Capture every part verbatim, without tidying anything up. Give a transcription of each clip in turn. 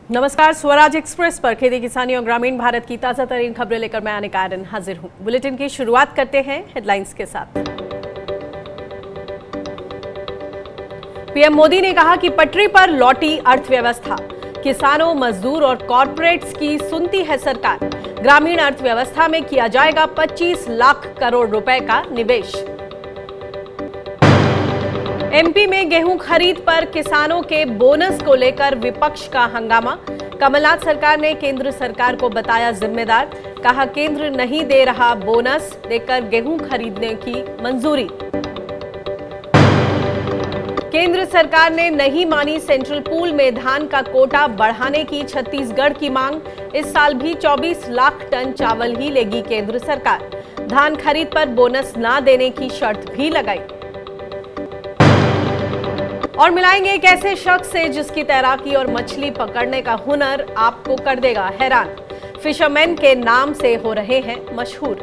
नमस्कार, स्वराज एक्सप्रेस पर खेती किसानी और ग्रामीण भारत की ताजा तरीन खबरें लेकर मैं अनिका आर्यन हाजिर हूं। बुलेटिन की शुरुआत करते हैं हेडलाइंस के साथ। पीएम मोदी ने कहा कि पटरी पर लौटी अर्थव्यवस्था, किसानों, मजदूर और कॉरपोरेट्स की सुनती है सरकार। ग्रामीण अर्थव्यवस्था में किया जाएगा पच्चीस लाख करोड़ रुपए का निवेश। एमपी में गेहूं खरीद पर किसानों के बोनस को लेकर विपक्ष का हंगामा। कमलनाथ सरकार ने केंद्र सरकार को बताया जिम्मेदार, कहा केंद्र नहीं दे रहा बोनस, देकर गेहूं खरीदने की मंजूरी। केंद्र सरकार ने नहीं मानी सेंट्रल पूल में धान का कोटा बढ़ाने की छत्तीसगढ़ की मांग। इस साल भी चौबीस लाख टन चावल ही लेगी केंद्र सरकार। धान खरीद पर बोनस ना देने की शर्त भी लगाई। और मिलाएंगे एक ऐसे शख्स से जिसकी तैराकी और मछली पकड़ने का हुनर आपको कर देगा हैरान। फिशरमैन के नाम से हो रहे हैं मशहूर।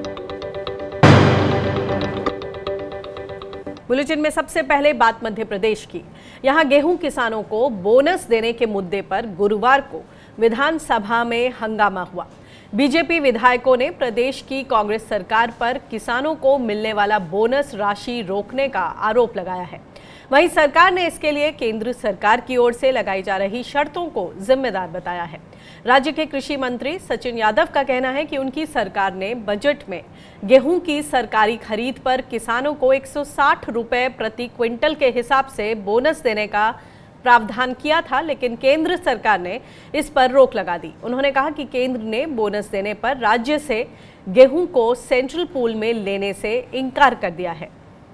बुलेटिन में सबसे पहले बात मध्य प्रदेश की। यहां गेहूं किसानों को बोनस देने के मुद्दे पर गुरुवार को विधानसभा में हंगामा हुआ। बीजेपी विधायकों ने प्रदेश की कांग्रेस सरकार पर किसानों को मिलने वाला बोनस राशि रोकने का आरोप लगाया है। वहीं सरकार ने इसके लिए केंद्र सरकार की ओर से लगाई जा रही शर्तों को जिम्मेदार बताया है। राज्य के कृषि मंत्री सचिन यादव का कहना है कि उनकी सरकार ने बजट में गेहूं की सरकारी खरीद पर किसानों को एक सौ साठ रुपए प्रति क्विंटल के हिसाब से बोनस देने का प्रावधान किया था, लेकिन केंद्र सरकार ने इस पर रोक लगा दी। उन्होंने कहा कि केंद्र ने बोनस देने पर राज्य से गेहूं को सेंट्रल पूल में लेने से इनकार कर दिया है।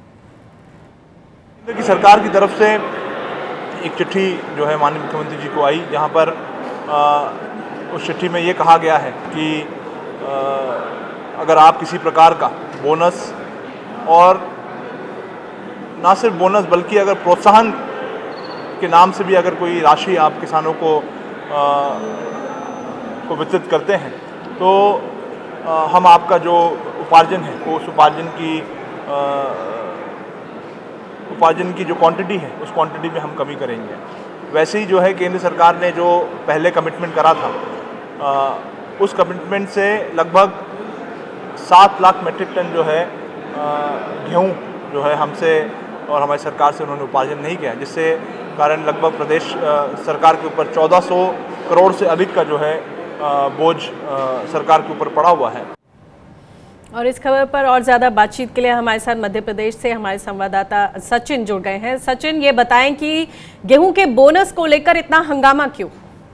की सरकार की तरफ से एक चिट्ठी जो है माननीय मुख्यमंत्री जी को आई, जहां पर आ, उस चिट्ठी में ये कहा गया है कि आ, अगर आप किसी प्रकार का बोनस और ना सिर्फ बोनस बल्कि अगर प्रोत्साहन के नाम से भी अगर कोई राशि आप किसानों को आ, को वितरित करते हैं तो आ, हम आपका जो उपार्जन है वो उस उपार्जन की आ, उपार्जन की जो क्वांटिटी है उस क्वांटिटी में हम कमी करेंगे। वैसे ही जो है केंद्र सरकार ने जो पहले कमिटमेंट करा था आ, उस कमिटमेंट से लगभग सात लाख मीट्रिक टन जो है गेहूँ जो है हमसे और हमारी सरकार से उन्होंने उपार्जन नहीं किया, जिससे कारण लगभग प्रदेश आ, सरकार के ऊपर चौदह सौ करोड़ से अधिक का जो है आ, बोझ आ, सरकार के ऊपर पड़ा हुआ है। और इस खबर पर और ज्यादा बातचीत के लिए हमारे साथ मध्य प्रदेश से हमारे संवाददाता सचिन जुड़ गए हैं। सचिन, ये बताएं कि गेहूं के बोनस को लेकर इतना हंगामा क्यों?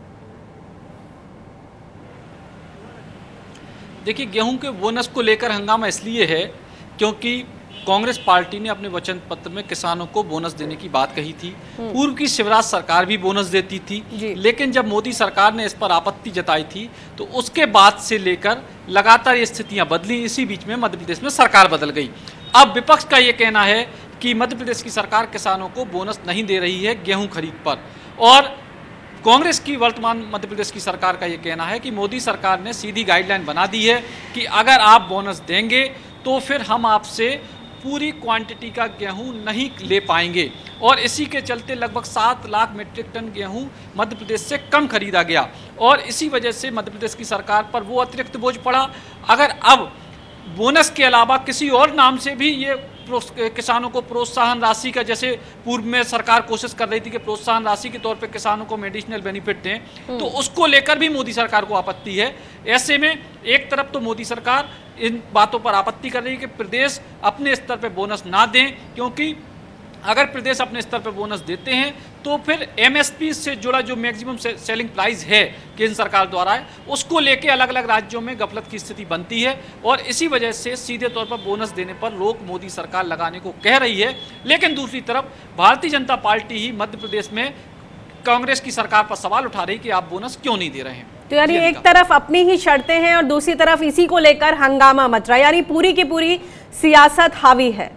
देखिए, गेहूं के बोनस को लेकर हंगामा इसलिए है क्योंकि कांग्रेस पार्टी ने अपने वचन पत्र में किसानों को बोनस देने की बात कही थी। पूर्व की शिवराज सरकार भी बोनस देती थी, लेकिन जब मोदी सरकार ने इस पर आपत्ति जताई थी तो उसके बाद से लेकर लगातार ये स्थितियां बदली। इसी बीच में मध्य प्रदेश में सरकार बदल गई। अब विपक्ष का ये कहना है कि मध्य प्रदेश की सरकार किसानों को बोनस नहीं दे रही है गेहूं खरीद पर, और कांग्रेस की वर्तमान मध्य प्रदेश की सरकार का ये कहना है कि मोदी सरकार ने सीधी गाइडलाइन बना दी है कि अगर आप बोनस देंगे तो फिर हम आपसे पूरी क्वांटिटी का गेहूं नहीं ले पाएंगे। और इसी के चलते लगभग सात लाख मीट्रिक टन गेहूं मध्य प्रदेश से कम खरीदा गया, और इसी वजह से मध्य प्रदेश की सरकार पर वो अतिरिक्त बोझ पड़ा। अगर अब बोनस के अलावा किसी और नाम से भी ये किसानों को प्रोत्साहन राशि का, जैसे पूर्व में सरकार कोशिश कर रही थी कि प्रोत्साहन राशि के तौर पे किसानों को मेडिसिनल बेनिफिट दें, तो उसको लेकर भी मोदी सरकार को आपत्ति है। ऐसे में एक तरफ तो मोदी सरकार इन बातों पर आपत्ति कर रही है कि प्रदेश अपने स्तर पे बोनस ना दें, क्योंकि अगर प्रदेश अपने स्तर पर बोनस देते हैं तो फिर एमएसपी से जुड़ा जो मैक्सिमम से, सेलिंग प्राइस है केंद्र सरकार द्वारा है, उसको लेके अलग अलग राज्यों में गफलत की स्थिति बनती है, और इसी वजह से सीधे तौर पर बोनस देने पर रोक मोदी सरकार लगाने को कह रही है। लेकिन दूसरी तरफ भारतीय जनता पार्टी ही मध्य प्रदेश में कांग्रेस की सरकार पर सवाल उठा रही कि आप बोनस क्यों नहीं दे रहे हैं। तो यानी एक तरफ अपनी ही शर्तें हैं और दूसरी तरफ इसी को लेकर हंगामा मच रहा है, यानी पूरी की पूरी सियासत हावी है।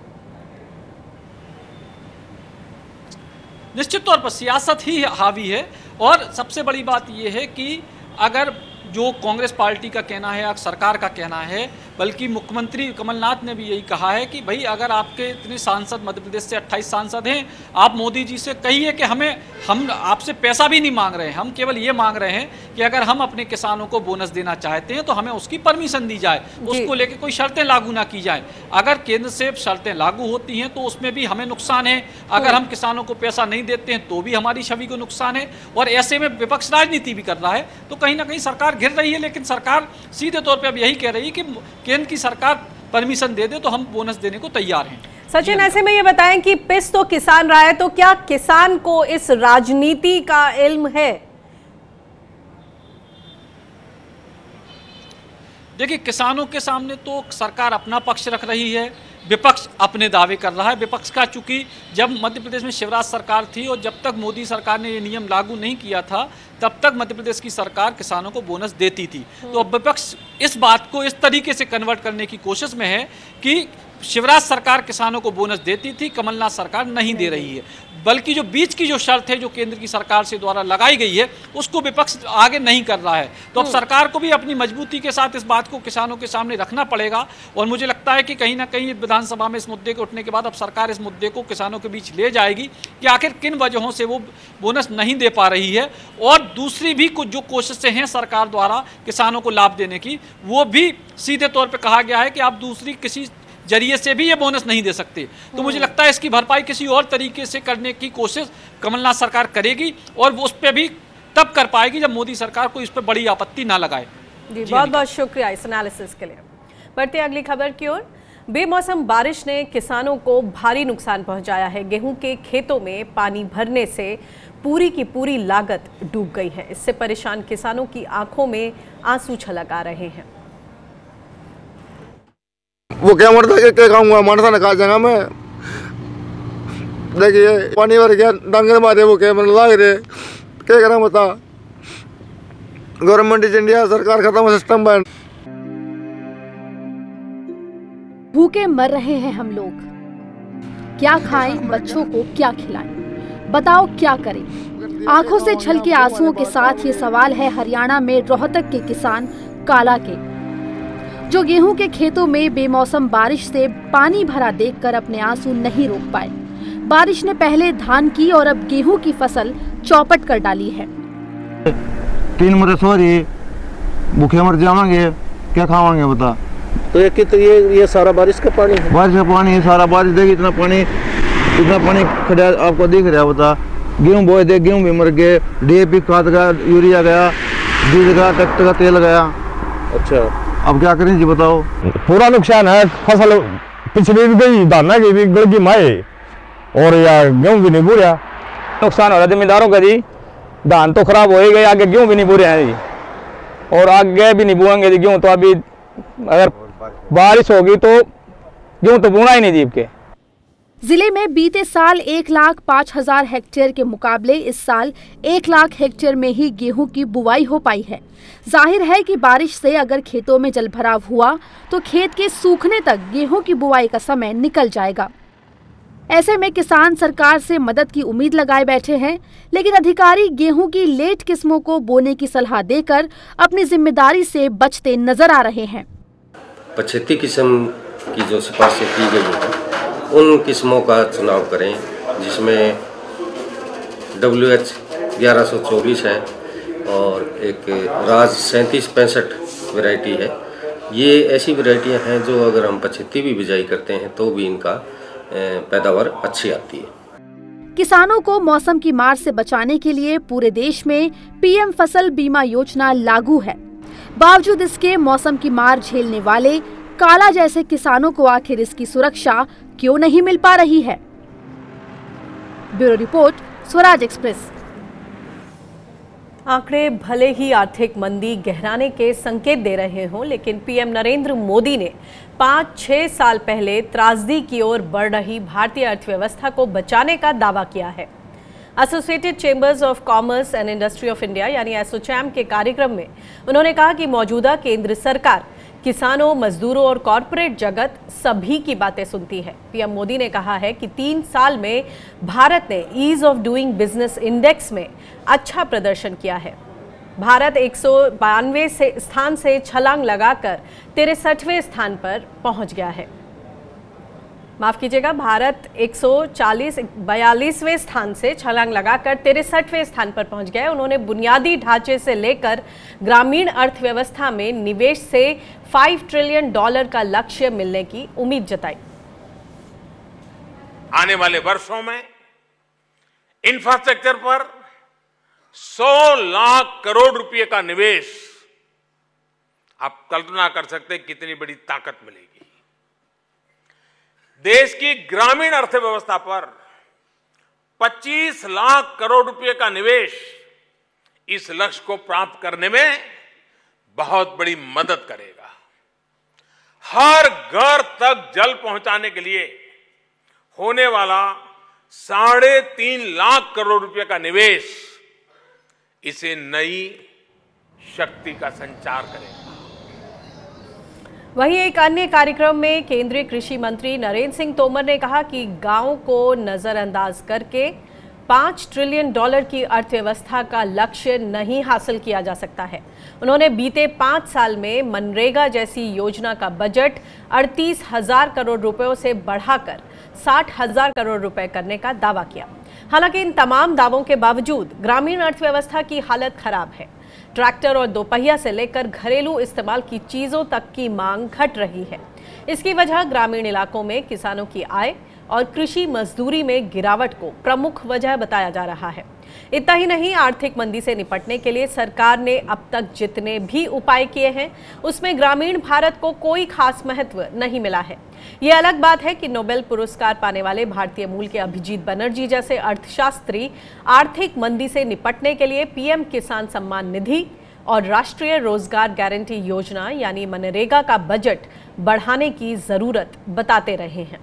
निश्चित तौर पर सियासत ही हावी है, और सबसे बड़ी बात यह है कि अगर जो कांग्रेस पार्टी का कहना है, सरकार का कहना है बल्कि मुख्यमंत्री कमलनाथ ने भी यही कहा है कि भाई अगर आपके इतने सांसद, मध्य प्रदेश से अट्ठाईस सांसद हैं, आप मोदी जी से कहिए कि हमें हम आपसे पैसा भी नहीं मांग रहे हैं, हम केवल ये मांग रहे हैं कि अगर हम अपने किसानों को बोनस देना चाहते हैं तो हमें उसकी परमिशन दी जाए, उसको लेके कोई शर्तें लागू ना की जाए। अगर केंद्र से शर्तें लागू होती हैं तो उसमें भी हमें नुकसान है, अगर हम किसानों को पैसा नहीं देते हैं तो भी हमारी छवि को नुकसान है। और ऐसे में विपक्ष राजनीति भी कर रहा है, तो कहीं ना कहीं सरकार घिर रही है। लेकिन सरकार सीधे तौर पर अब यही कह रही है कि केंद्र की सरकार परमिशन दे दे तो हम बोनस देने को तैयार हैं। सचिन, ऐसे में ये बताएं कि पिस तो किसान रहा है, तो क्या किसान को इस राजनीति का इल्म है? देखिए, किसानों के सामने तो सरकार अपना पक्ष रख रही है, विपक्ष अपने दावे कर रहा है। विपक्ष का चूंकि जब मध्य प्रदेश में शिवराज सरकार थी और जब तक मोदी सरकार ने ये नियम लागू नहीं किया था तब तक मध्य प्रदेश की सरकार किसानों को बोनस देती थी। तो अब विपक्ष इस बात को इस तरीके से कन्वर्ट करने की कोशिश में है कि शिवराज सरकार किसानों को बोनस देती थी, कमलनाथ सरकार नहीं दे रही है। बल्कि जो बीच की जो शर्त है जो केंद्र की सरकार से द्वारा लगाई गई है उसको विपक्ष आगे नहीं कर रहा है। तो अब सरकार को भी अपनी मजबूती के साथ इस बात को किसानों के सामने रखना पड़ेगा। और मुझे लगता है कि कहीं ना कहीं विधानसभा में इस मुद्दे के उठने के बाद अब सरकार इस मुद्दे को किसानों के बीच ले जाएगी कि आखिर किन वजहों से वो बोनस नहीं दे पा रही है। और दूसरी भी कुछ जो कोशिशें हैं सरकार द्वारा किसानों को लाभ देने की, वो भी सीधे तौर पर कहा गया है कि आप दूसरी किसी जरिए से भी ये बोनस नहीं दे सकते। तो मुझे लगता है इसकी भरपाई किसी और तरीके से करने की कोशिश कमलनाथ सरकार करेगी और वो उस पर भी तब कर पाएगी जब मोदी सरकार को इस पर बड़ी आपत्ति ना लगाए। जी, बहुत बहुत शुक्रिया इस एनालिसिस के लिए। बढ़ते अगली खबर की ओर। बेमौसम बारिश ने किसानों को भारी नुकसान पहुंचाया है। गेहूं के खेतों में पानी भरने से पूरी की पूरी लागत डूब गई है। इससे परेशान किसानों की आंखों में आंसू छलक आ रहे हैं। वो क्या मरता है, क्या खाऊंगा, मरता ना खा जाऊंगा मैं। देखिए पानी भर गया, डंगर मारे वो क्या मन लाग रहे, क्या करा बता। गवर्नमेंट इंडिया सरकार खत्म सिस्टम बन। भूखे मर रहे हैं हम लोग, क्या खाएं, बच्चों को क्या खिलाएं, बताओ क्या करें। आंखों से छलके आंसुओं के साथ ये सवाल है हरियाणा में रोहतक के किसान काला के, जो गेहूं के खेतों में बेमौसम बारिश से पानी भरा देखकर अपने आंसू नहीं रोक पाए। बारिश ने पहले धान की और अब गेहूं की फसल चौपट कर डाली है। तीन मरे सॉरी भूखे मर जाएंगे, क्या खावांगे बता। तो ये तो ये ये सारा बारिश का पानी है, बारिश का पानी है सारा। बारिश देखिए इतना पानी, इतना पानी खड़ा आपको दिख रहा है बता। गेहूं बोए दे, गेहूं भी मर गए, डीएपी खाद गया, यूरिया गया, डीजल गया, ट्रैक्टर का तेल गया। अच्छा, अब क्या करें जी बताओ। पूरा नुकसान है, फसल पिछली भी गई, धाना की भी गड़गी माए और या गेहूं भी नहीं पूरा। नुकसान हो रहा है जमींदारों का जी। धान तो खराब हो ही गए, आगे गेहूं भी नहीं पूरे हैं जी, और आगे भी नहीं बुएंगे जी गेहूं। तो अभी अगर बारिश होगी तो गेहूं तो बुना ही नहीं जीप के। जिले में बीते साल एक लाख पाँच हजार हेक्टेयर के मुकाबले इस साल एक लाख हेक्टेयर में ही गेहूं की बुवाई हो पाई है। जाहिर है कि बारिश से अगर खेतों में जलभराव हुआ तो खेत के सूखने तक गेहूं की बुवाई का समय निकल जाएगा। ऐसे में किसान सरकार से मदद की उम्मीद लगाए बैठे हैं, लेकिन अधिकारी गेहूं की लेट किस्मों को बोने की सलाह देकर अपनी जिम्मेदारी से बचते नजर आ रहे हैं। पछेती किस्म की जो सिफारिशें की गई हैं उन किस्मों का चुनाव करें, जिसमें डब्ल्यू एच ग्यारह सौ चौबीस है और एक राज सैंतीस पैंसठ वैरायटी है। ये ऐसी वैरायटियां हैं जो अगर हम पछेती भी बिजाई करते हैं तो भी इनका पैदावार अच्छी आती है। किसानों को मौसम की मार से बचाने के लिए पूरे देश में पीएम फसल बीमा योजना लागू है। बावजूद इसके मौसम की मार झेलने वाले काला जैसे किसानों को आखिर इसकी सुरक्षा क्यों नहीं मिल पा रही है। Bureau report, Swaraj express. आंकड़े भले ही आर्थिक मंदी गहराने के संकेत दे रहे हों, लेकिन पीएम नरेंद्र मोदी ने पाँच छह साल पहले त्रासदी की ओर बढ़ रही भारतीय अर्थव्यवस्था को बचाने का दावा किया है। Associated chambers of commerce and industry of India यानी एसोचैम के कार्यक्रम में उन्होंने कहा कि मौजूदा केंद्र सरकार किसानों, मजदूरों और कॉरपोरेट जगत सभी की बातें सुनती है। पीएम मोदी ने कहा है कि तीन साल में भारत ने ease of doing business index में अच्छा प्रदर्शन किया है। भारत एक सौ बानवे से स्थान से छलांग लगाकर तिरसठवें स्थान पर पहुंच गया है। माफ कीजिएगा, भारत एक सौ चालीस बयालीसवें स्थान से छलांग लगाकर तिरसठवें स्थान पर पहुंच गया है। उन्होंने बुनियादी ढांचे से लेकर ग्रामीण अर्थव्यवस्था में निवेश से पाँच ट्रिलियन डॉलर का लक्ष्य मिलने की उम्मीद जताई। आने वाले वर्षों में इंफ्रास्ट्रक्चर पर सौ लाख करोड़ रुपए का निवेश, आप कल्पना कर सकते हैं कितनी बड़ी ताकत मिलेगी। देश की ग्रामीण अर्थव्यवस्था पर पच्चीस लाख करोड़ रुपए का निवेश इस लक्ष्य को प्राप्त करने में बहुत बड़ी मदद करेगा। हर घर तक जल पहुंचाने के लिए होने वाला साढ़े तीन लाख करोड़ रुपए का निवेश इसे नई शक्ति का संचार करेगा। वहीं एक अन्य कार्यक्रम में केंद्रीय कृषि मंत्री नरेंद्र सिंह तोमर ने कहा कि गांव को नजरअंदाज करके पाँच ट्रिलियन डॉलर की अर्थव्यवस्था का लक्ष्य नहीं हासिल किया जा सकता है। उन्होंने बीते पाँच साल में मनरेगा जैसी योजना का बजट अड़तीस हजार करोड़ रुपयों से बढ़ाकर साठ हजार करोड़ रुपए करने का दावा किया। हालांकि इन तमाम दावों के बावजूद ग्रामीण अर्थव्यवस्था की हालत खराब है। ट्रैक्टर और दोपहिया से लेकर घरेलू इस्तेमाल की चीजों तक की मांग घट रही है। इसकी वजह ग्रामीण इलाकों में किसानों की आय और कृषि मजदूरी में गिरावट को प्रमुख वजह बताया जा रहा है। इतना ही नहीं, आर्थिक मंदी से निपटने के लिए सरकार ने अब तक जितने भी उपाय किए हैं उसमें ग्रामीण भारत को कोई खास महत्व नहीं मिला है। ये अलग बात है कि नोबेल पुरस्कार पाने वाले भारतीय मूल के अभिजीत बनर्जी जैसे अर्थशास्त्री आर्थिक मंदी से निपटने के लिए पीएम किसान सम्मान निधि और राष्ट्रीय रोजगार गारंटी योजना यानी मनरेगा का बजट बढ़ाने की जरूरत बताते रहे हैं।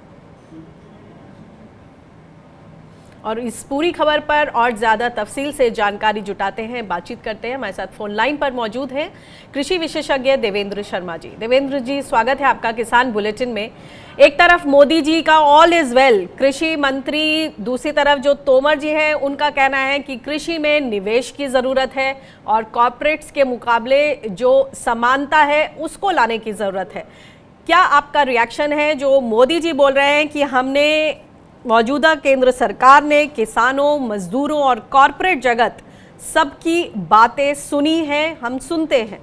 और इस पूरी खबर पर और ज्यादा तफसील से जानकारी जुटाते हैं, बातचीत करते हैं। हमारे साथ फोन लाइन पर मौजूद हैं कृषि विशेषज्ञ देवेंद्र शर्मा जी। देवेंद्र जी, स्वागत है आपका किसान बुलेटिन में। एक तरफ मोदी जी का ऑल इज वेल कृषि मंत्री, दूसरी तरफ जो तोमर जी हैं उनका कहना है कि कृषि में निवेश की जरूरत है और कॉर्पोरेट्स के मुकाबले जो समानता है उसको लाने की जरूरत है। क्या आपका रिएक्शन है जो मोदी जी बोल रहे हैं कि हमने मौजूदा केंद्र सरकार ने किसानों, मजदूरों और कॉरपोरेट जगत सबकी बातें सुनी हैं, हम सुनते हैं?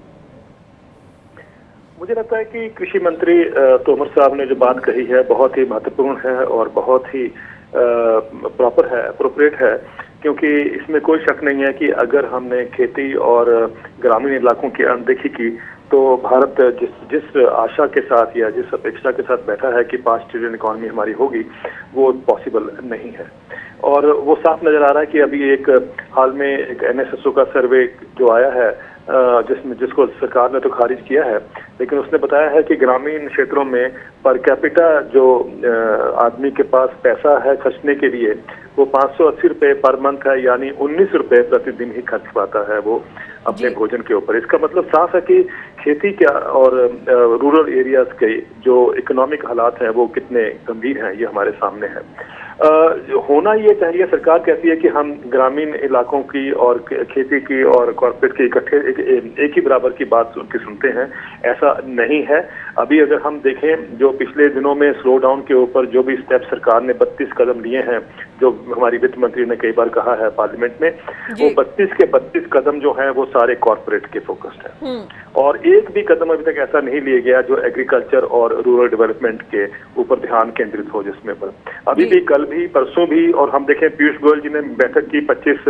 मुझे लगता है कि कृषि मंत्री तोमर साहब ने जो बात कही है बहुत ही महत्वपूर्ण है और बहुत ही प्रॉपर है, अप्रोप्रिएट है, क्योंकि इसमें कोई शक नहीं है कि अगर हमने खेती और ग्रामीण इलाकों की अनदेखी की तो भारत जिस जिस आशा के साथ या जिस अपेक्षा के साथ बैठा है कि पाँच ट्रिलियन इकॉनमी हमारी होगी, वो पॉसिबल नहीं है। और वो साफ नजर आ रहा है कि अभी एक हाल में एक एन एस एस ओ का सर्वे जो आया है जिसमें जिसको सरकार ने तो खारिज किया है, लेकिन उसने बताया है कि ग्रामीण क्षेत्रों में पर कैपिटा जो आदमी के पास पैसा है खर्चने के लिए वो पाँच सौ अस्सी रुपये पर मंथ है, यानी उन्नीस रुपये प्रतिदिन ही खर्च पाता है वो अपने भोजन के ऊपर। इसका मतलब साफ है कि खेती क्या और रूरल एरियाज के जो इकोनॉमिक हालात हैं वो कितने गंभीर हैं, ये हमारे सामने है। आ, होना ये चाहिए, सरकार कहती है कि हम ग्रामीण इलाकों की और खेती की और कॉर्पोरेट की इकट्ठे एक, एक ही बराबर की बात उनकी सुनते हैं, ऐसा नहीं है। अभी अगर हम देखें जो पिछले दिनों में स्लो डाउन के ऊपर जो भी स्टेप सरकार ने बत्तीस कदम लिए हैं, जो हमारी वित्त मंत्री ने कई बार कहा है पार्लियामेंट में, वो बत्तीस के बत्तीस कदम जो हैं वो सारे कॉर्पोरेट के फोकस्ड हैं और एक भी कदम अभी तक ऐसा नहीं लिया गया जो एग्रीकल्चर और रूरल डेवलपमेंट के ऊपर ध्यान केंद्रित हो, जिसमें पर अभी भी कल भी परसों भी और हम देखें पीयूष गोयल जी ने बैठक की पच्चीस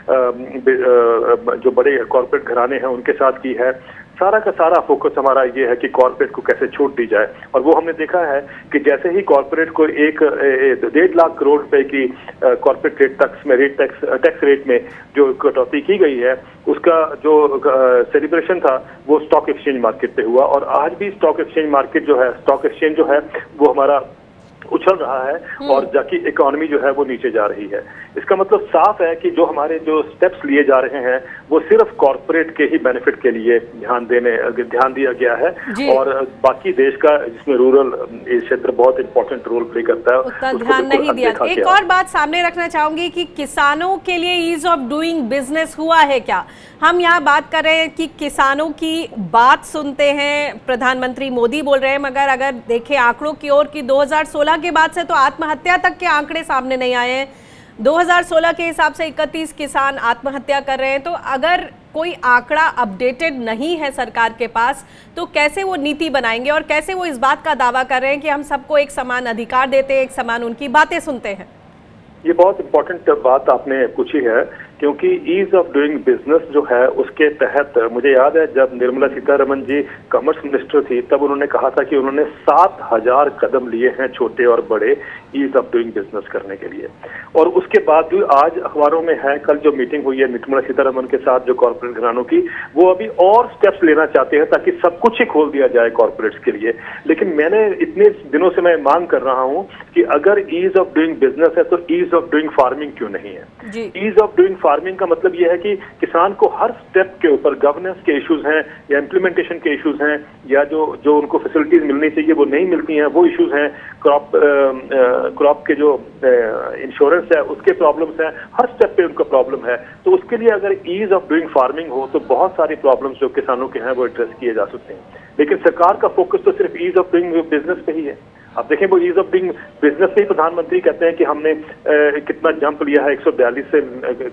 जो बड़े कॉर्पोरेट घराने हैं उनके साथ की है। सारा का सारा फोकस हमारा ये है कि कॉर्पोरेट को कैसे छूट दी जाए और वो हमने देखा है कि जैसे ही कॉर्पोरेट को एक डेढ़ लाख करोड़ रुपए की कॉर्पोरेट रेट टैक्स में रेट टैक्स टैक्स रेट में जो कटौती की गई है उसका जो सेलिब्रेशन था वो स्टॉक एक्सचेंज मार्केट पे हुआ और आज भी स्टॉक एक्सचेंज मार्केट जो है स्टॉक एक्सचेंज जो है वो हमारा उछल रहा है और जाके इकोनॉमी जो है वो नीचे जा रही है। इसका मतलब साफ है कि जो हमारे जो स्टेप्स लिए जा रहे हैं वो सिर्फ कॉर्पोरेट के ही बेनिफिट के लिए ध्यान देने ध्यान दिया गया है और बाकी देश का जिसमें रूरल क्षेत्र बहुत इंपॉर्टेंट रोल प्ले करता है उसका ध्यान नहीं दिया। एक और बात सामने रखना चाहूंगी कि किसानों के लिए ईज ऑफ डूइंग बिजनेस हुआ है क्या? हम यहाँ बात कर रहे हैं कि किसानों की बात सुनते हैं, प्रधानमंत्री मोदी बोल रहे हैं, मगर अगर देखें आंकड़ों की ओर कि दो हज़ार सोलह के बाद से तो आत्महत्या तक के आंकड़े सामने नहीं आए हैं। दो हज़ार सोलह के हिसाब से इकतीस किसान आत्महत्या कर रहे हैं। तो अगर कोई आंकड़ा अपडेटेड नहीं है सरकार के पास तो कैसे वो नीति बनाएंगे और कैसे वो इस बात का दावा कर रहे हैं कि हम सबको एक समान अधिकार देते हैं, एक समान उनकी बातें सुनते हैं? ये बहुत इंपॉर्टेंट बात आपने पूछी है क्योंकि ईज ऑफ डूइंग बिजनेस जो है उसके तहत मुझे याद है जब निर्मला सीतारमण जी कॉमर्स मिनिस्टर थी तब उन्होंने कहा था कि उन्होंने सात हजार कदम लिए हैं छोटे और बड़े ईज ऑफ डूइंग बिजनेस करने के लिए। और उसके बाद भी आज अखबारों में है, कल जो मीटिंग हुई है निर्मला सीतारमण के साथ जो कॉर्पोरेट घरानों की, वो अभी और स्टेप्स लेना चाहते हैं ताकि सब कुछ ही खोल दिया जाए कॉर्पोरेट्स के लिए। लेकिन मैंने इतने दिनों से मैं मांग कर रहा हूं कि अगर ईज ऑफ डूइंग बिजनेस है तो ईज ऑफ डूइंग फार्मिंग क्यों नहीं है? ईज ऑफ डूइंग फार्मिंग का मतलब यह है कि किसान को हर स्टेप के ऊपर गवर्नेंस के इश्यूज हैं या इम्प्लीमेंटेशन के इश्यूज हैं या जो जो उनको फैसिलिटीज मिलनी चाहिए वो नहीं मिलती हैं, वो इश्यूज हैं, क्रॉप क्रॉप के जो इंश्योरेंस है उसके प्रॉब्लम्स हैं, हर स्टेप पे उनका प्रॉब्लम है। तो उसके लिए अगर ईज ऑफ डूइंग फार्मिंग हो तो बहुत सारी प्रॉब्लम्स जो किसानों के हैं वो एड्रेस किए जा सकते हैं। लेकिन सरकार का फोकस तो सिर्फ ईज ऑफ डूइंग बिजनेस पे ही है। आप देखें वो ईज ऑफ डूइंग बिजनेस पे ही प्रधानमंत्री कहते हैं कि हमने आ, कितना जंप लिया है, एक सौ बयालीस से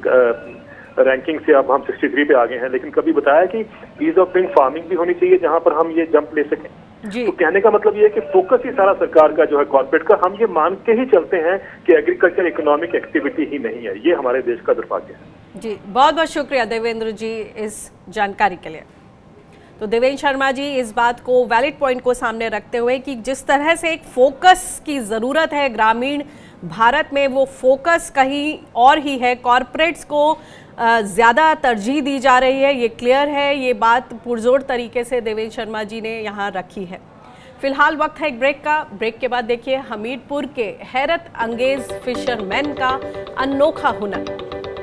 आ, रैंकिंग से अब हम तिरसठ पे आ गए हैं। लेकिन कभी बताया कि ईज ऑफ डूइंग फार्मिंग भी होनी चाहिए जहां पर हम ये जंप ले सकें। तो कहने का मतलब ये है कि फोकस ही सारा सरकार का जो है कॉर्पोरेट का, हम ये मान के ही चलते हैं कि एग्रीकल्चर इकोनॉमिक एक्टिविटी ही नहीं है। ये हमारे देश का दुर्भाग्य है। जी बहुत बहुत शुक्रिया देवेंद्र जी इस जानकारी के लिए। तो देवेंद्र शर्मा जी इस बात को वैलिड पॉइंट को सामने रखते हुए कि जिस तरह से एक फोकस की ज़रूरत है ग्रामीण भारत में, वो फोकस कहीं और ही है, कॉरपोरेट्स को ज़्यादा तरजीह दी जा रही है, ये क्लियर है। ये बात पुरजोर तरीके से देवेंद्र शर्मा जी ने यहाँ रखी है। फिलहाल वक्त है एक ब्रेक का। ब्रेक के बाद देखिए हमीरपुर के हैरत अंगेज फिशरमैन का अनोखा हुनर।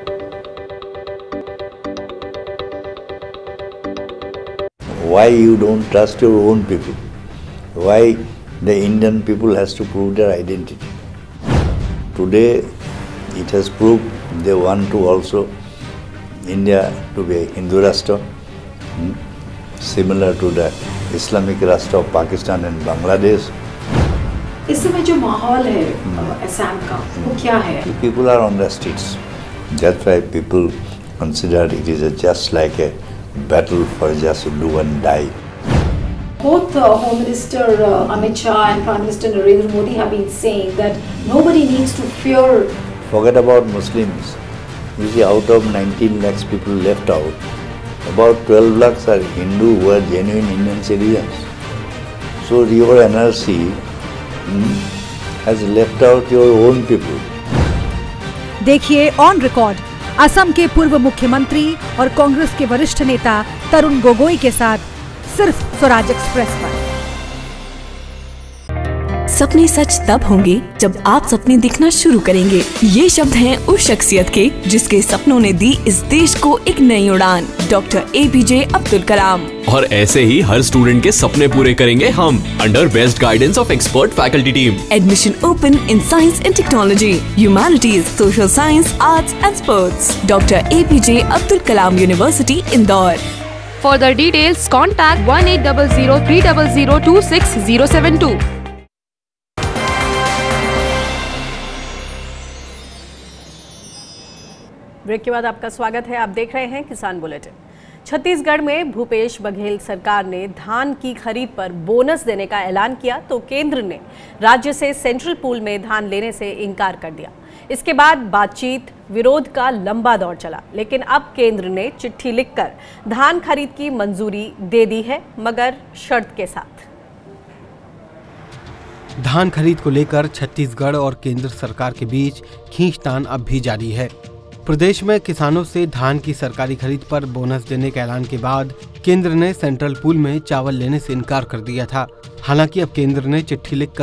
Why you don't trust your own people? Why the Indian people has to prove their identity? Today it has proved they want to also India to be a Hindu Rashtra, hmm? similar to the Islamic Rashtra of Pakistan and Bangladesh. इस समय जो माहौल है असम का वो क्या है? People are on the streets. That's why people consider it is a just like a battle for just to do and die. Both uh, Home Minister uh, Amit Shah and Prime Minister Narendra Modi have been saying that nobody needs to fear. Forget about Muslims. You see, out of nineteen lakhs people left out, about twelve lakhs are Hindu who are genuine Indian citizens. So your N R C hmm, has left out your own people. देखिए on record Assam के पूर्व मुख्यमंत्री और कांग्रेस के वरिष्ठ नेता तरुण गोगोई के साथ सिर्फ स्वराज एक्सप्रेस पर। सपने सच तब होंगे जब आप सपने दिखना शुरू करेंगे। ये शब्द हैं उस शख्सियत के जिसके सपनों ने दी इस देश को एक नई उड़ान, doctor A P J Abdul Kalam. और ऐसे ही हर स्टूडेंट के सपने पूरे करेंगे हम under best guidance of expert faculty team. Admission open in science and technology, humanities, social science, arts and sports. Doctor A P J Abdul Kalam university Indore. For the details, contact one eight zero zero three zero zero two six zero seven two. Break के बाद आपका स्वागत है। आप देख रहे हैं किसान बुलेटिन। छत्तीसगढ़ में भूपेश बघेल सरकार ने धान की खरीद पर बोनस देने का ऐलान किया तो केंद्र ने राज्य से सेंट्रल पूल में धान लेने से इनकार कर दिया। इसके बाद बातचीत विरोध का लंबा दौर चला, लेकिन अब केंद्र ने चिट्ठी लिखकर धान खरीद की मंजूरी दे दी है, मगर शर्त के साथ। धान खरीद को लेकर छत्तीसगढ़ और केंद्र सरकार के बीच खींचतान अब भी जारी है। प्रदेश में किसानों से धान की सरकारी खरीद पर बोनस देने के ऐलान के बाद केंद्र ने सेंट्रल पूल में चावल लेने से इनकार कर दिया था। हालांकि अब केंद्र ने चिट्ठी लिखकर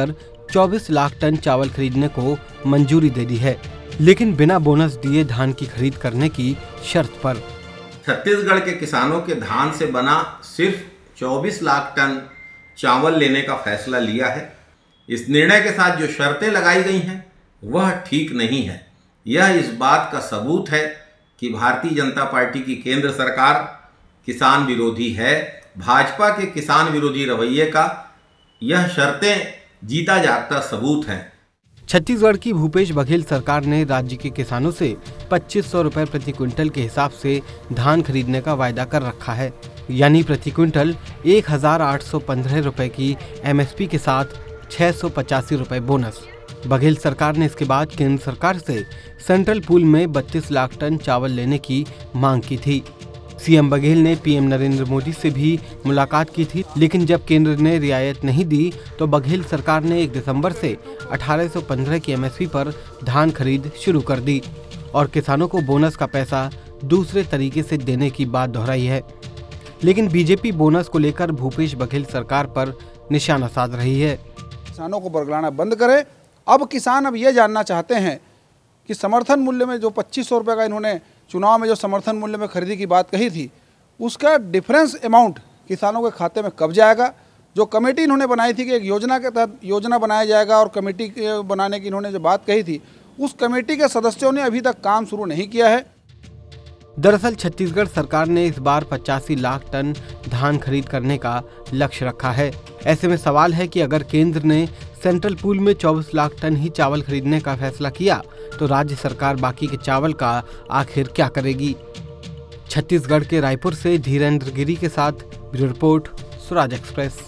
चौबीस लाख टन चावल खरीदने को मंजूरी दे दी है, लेकिन बिना बोनस दिए धान की खरीद करने की शर्त पर। छत्तीसगढ़ के किसानों के धान से बना सिर्फ चौबीस लाख टन चावल लेने का फैसला लिया है। इस निर्णय के साथ जो शर्तें लगाई गई हैं वह ठीक नहीं है। यह इस बात का सबूत है कि भारतीय जनता पार्टी की केंद्र सरकार किसान विरोधी है। भाजपा के किसान विरोधी रवैये का यह शर्तें जीता जागता सबूत है। छत्तीसगढ़ की भूपेश बघेल सरकार ने राज्य के किसानों से पच्चीस सौ रुपए प्रति क्विंटल के हिसाब से धान खरीदने का वायदा कर रखा है, यानी प्रति क्विंटल एक हजार आठ सौ पंद्रह रुपए की एमएसपी के साथ छह सौ पचासी रुपए बोनस। बघेल सरकार ने इसके बाद केंद्र सरकार से सेंट्रल पूल में बत्तीस लाख टन चावल लेने की मांग की थी। सीएम बघेल ने पीएम नरेंद्र मोदी से भी मुलाकात की थी, लेकिन जब केंद्र ने रियायत नहीं दी तो बघेल सरकार ने एक दिसंबर से अठारह सौ पंद्रह की एमएसपी पर धान खरीद शुरू कर दी और किसानों को बोनस का पैसा दूसरे तरीके से देने की बात दोहराई है। लेकिन बीजेपी बोनस को लेकर भूपेश बघेल सरकार पर निशाना साध रही है। किसानों को बरगलाना बंद करे। अब किसान अब ये जानना चाहते हैं कि समर्थन मूल्य में जो पच्चीस सौ रुपये का इन्होंने चुनाव में जो समर्थन मूल्य में खरीदी की बात कही थी, उसका डिफरेंस अमाउंट किसानों के खाते में कब जाएगा। जो कमेटी इन्होंने बनाई थी कि एक योजना के तहत योजना बनाया जाएगा और कमेटी बनाने की इन्होंने जो बात कही थी, उस कमेटी के सदस्यों ने अभी तक काम शुरू नहीं किया है। दरअसल छत्तीसगढ़ सरकार ने इस बार पचासी लाख टन धान खरीद करने का लक्ष्य रखा है। ऐसे में सवाल है कि अगर केंद्र ने सेंट्रल पूल में चौबीस लाख टन ही चावल खरीदने का फैसला किया तो राज्य सरकार बाकी के चावल का आखिर क्या करेगी। छत्तीसगढ़ के रायपुर से धीरेन्द्र गिरी के साथ ब्यूरो रिपोर्ट, स्वराज एक्सप्रेस।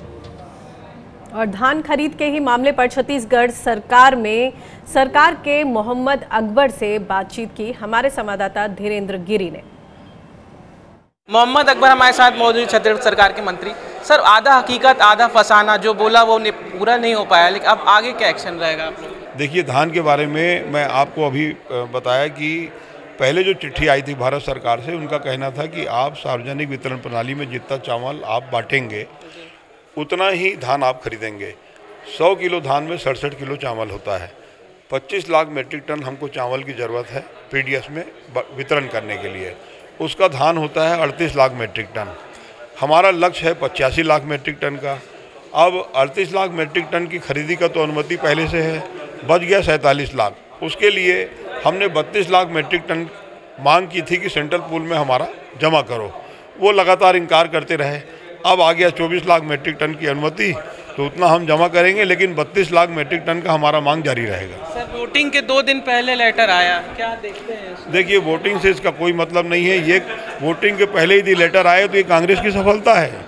और धान खरीद के ही मामले पर छत्तीसगढ़ सरकार में सरकार के मोहम्मद अकबर से बातचीत की हमारे संवाददाता धीरेन्द्र गिरी ने। मोहम्मद अकबर हमारे साथ मौजूद, छत्तीसगढ़ सरकार के मंत्री। सर, आधा हकीकत आधा फसाना, जो बोला वो पूरा नहीं हो पाया, लेकिन अब आगे क्या एक्शन रहेगा आप लोग? देखिए, धान के बारे में मैं आपको अभी बताया कि पहले जो चिट्ठी आई थी भारत सरकार से, उनका कहना था कि आप सार्वजनिक वितरण प्रणाली में जितना चावल आप बांटेंगे उतना ही धान आप खरीदेंगे। सौ किलो धान में सड़सठ किलो चावल होता है। पच्चीस लाख मीट्रिक टन हमको चावल की ज़रूरत है पीडीएस में वितरण करने के लिए। उसका धान होता है अड़तीस लाख मीट्रिक टन। हमारा लक्ष्य है पचासी लाख मीट्रिक टन का। अब अड़तीस लाख मीट्रिक टन की खरीदी का तो अनुमति पहले से है, बच गया सैंतालीस लाख। उसके लिए हमने बत्तीस लाख मीट्रिक टन मांग की थी कि सेंट्रल पूल में हमारा जमा करो। वो लगातार इनकार करते रहे। अब आ गया चौबीस लाख मीट्रिक टन की अनुमति, तो उतना हम जमा करेंगे, लेकिन बत्तीस लाख मीट्रिक टन का हमारा मांग जारी रहेगा। सर, वोटिंग के दो दिन पहले लेटर आया, क्या देखते हैं? देखिए, वोटिंग से इसका कोई मतलब नहीं है। ये वोटिंग के पहले ही लेटर आए तो ये कांग्रेस की सफलता है।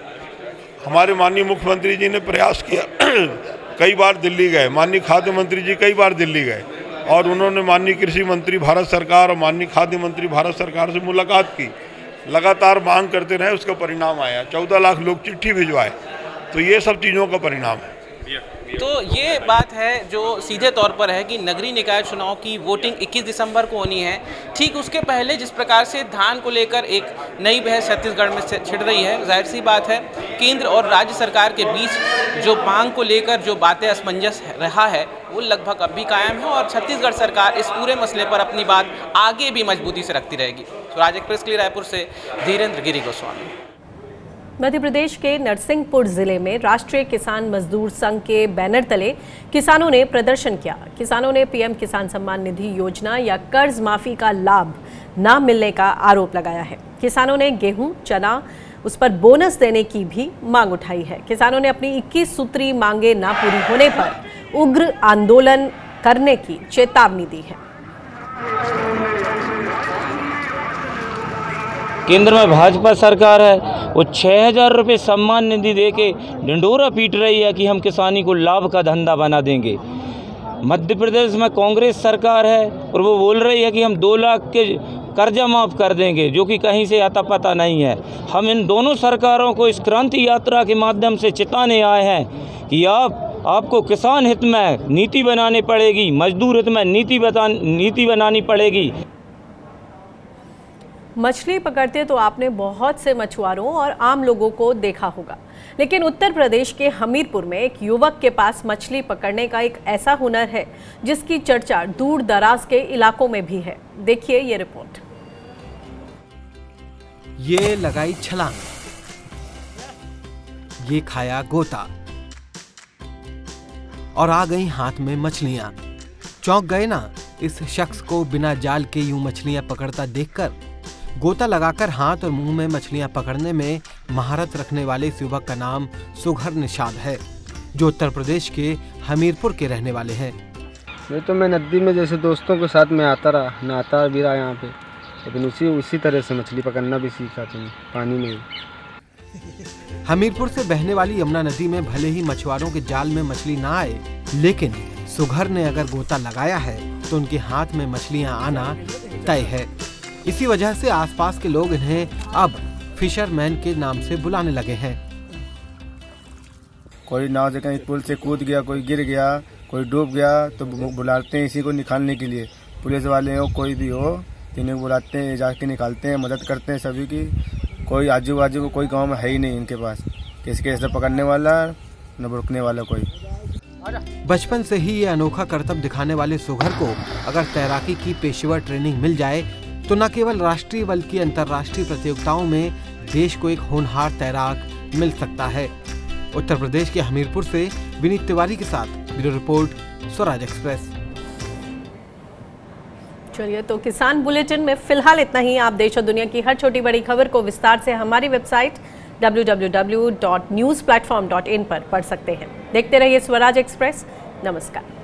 हमारे माननीय मुख्यमंत्री जी ने प्रयास किया, कई बार दिल्ली गए, माननीय खाद्य मंत्री जी कई बार दिल्ली गए और उन्होंने माननीय कृषि मंत्री भारत सरकार और माननीय खाद्य मंत्री भारत सरकार से मुलाकात की, लगातार मांग करते रहे, उसका परिणाम आया। चौदह लाख लोग चिट्ठी भिजवाए, तो ये सब चीज़ों का परिणाम है। तो ये बात है जो सीधे तौर पर है कि नगरीय निकाय चुनाव की वोटिंग इक्कीस दिसंबर को होनी है। ठीक उसके पहले जिस प्रकार से धान को लेकर एक नई बहस छत्तीसगढ़ में छिड़ रही है, जाहिर सी बात है केंद्र और राज्य सरकार के बीच जो मांग को लेकर जो बातें असमंजस रहा है वो लगभग अब भी कायम है और छत्तीसगढ़ सरकार इस पूरे मसले पर अपनी बात आगे भी मजबूती से रखती रहेगी। स्वराज एक्सप्रेस के लिए रायपुर से धीरेन्द्र गिरी गोस्वामी। मध्य प्रदेश के नरसिंहपुर जिले में राष्ट्रीय किसान मजदूर संघ के बैनर तले किसानों ने प्रदर्शन किया। किसानों ने पीएम किसान सम्मान निधि योजना या कर्ज माफी का लाभ न मिलने का आरोप लगाया है। किसानों ने गेहूं, चना, उस पर बोनस देने की भी मांग उठाई है। किसानों ने अपनी इक्कीस सूत्री मांगे न पूरी होने पर उग्र आंदोलन करने की चेतावनी दी है। केंद्र में भाजपा सरकार है, वो छः हज़ार रुपये सम्मान निधि दे के ढिंढोरा पीट रही है कि हम किसानी को लाभ का धंधा बना देंगे। मध्य प्रदेश में कांग्रेस सरकार है और वो बोल रही है कि हम दो लाख के कर्जा माफ़ कर देंगे, जो कि कहीं से आता पता नहीं है। हम इन दोनों सरकारों को इस क्रांति यात्रा के माध्यम से चिताने आए हैं कि आप आपको किसान हित में नीति बनानी पड़ेगी, मजदूर हित में नीति बता नीति बनानी पड़ेगी। मछली पकड़ते तो आपने बहुत से मछुआरों और आम लोगों को देखा होगा, लेकिन उत्तर प्रदेश के हमीरपुर में एक युवक के पास मछली पकड़ने का एक ऐसा हुनर है जिसकी चर्चा दूर दराज के इलाकों में भी है। देखिए ये रिपोर्ट। ये लगाई छलांग, ये खाया गोता और आ गई हाथ में मछलियां। चौंक गए ना इस शख्स को बिना जाल के यूं मछलियां पकड़ता देखकर। गोता लगाकर हाथ और मुंह में मछलियां पकड़ने में महारत रखने वाले इस युवक का नाम सुघर निषाद है, जो उत्तर प्रदेश के हमीरपुर के रहने वाले हैं। ये तो मैं नदी में जैसे दोस्तों के साथ में आता रहा, नहाता भी रहा यहाँ पे, लेकिन उसी उसी तरह से मछली पकड़ना भी सीखा था पानी में। हमीरपुर से बहने वाली यमुना नदी में भले ही मछुआरों के जाल में मछली ना आए, लेकिन सुघर ने अगर गोता लगाया है तो उनके हाथ में मछलियां आना तय है। इसी वजह से आसपास के लोग इन्हें अब फिशरमैन के नाम से बुलाने लगे हैं। कोई नाव से कहीं पुल से कूद गया, कोई गिर गया, कोई डूब गया तो बुलाते हैं इसी को निकालने के लिए। पुलिस वाले हो कोई भी हो इन्हें बुलाते हैं, जाके निकालते हैं, मदद करते हैं सभी की। कोई आजू बाजू को कोई गांव में है ही नहीं इनके पास किसके ऐसे पकड़ने वाला न रुकने वाला कोई। बचपन से ही ये अनोखा करतब दिखाने वाले सुघर को अगर तैराकी की पेशेवर ट्रेनिंग मिल जाए तो न केवल राष्ट्रीय बल्कि अंतर्राष्ट्रीय प्रतियोगिताओं में देश को एक होनहार तैराक मिल सकता है। उत्तर प्रदेश के हमीरपुर से विनीत तिवारी के साथ ब्यूरो रिपोर्ट, स्वराज एक्सप्रेस। चलिए, तो किसान बुलेटिन में फिलहाल इतना ही। आप देश और दुनिया की हर छोटी बड़ी खबर को विस्तार से हमारी website W W W dot news platform dot in पर पढ़ सकते हैं। देखते रहिए स्वराज एक्सप्रेस। नमस्कार।